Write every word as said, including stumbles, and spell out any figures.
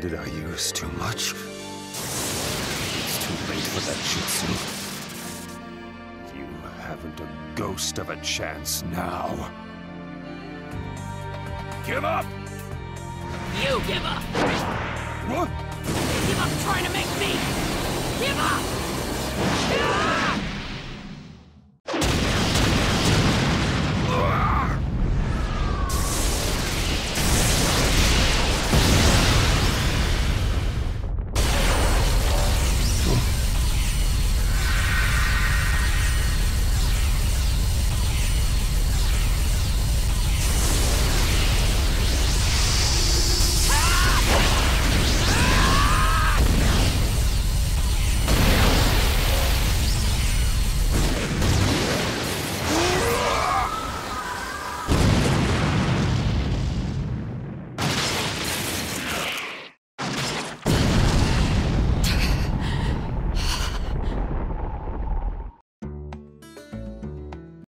Did I use too much? It's too late for that jutsu. You haven't a ghost of a chance now. Give up! You give up! What? Give up trying to make me! Give up!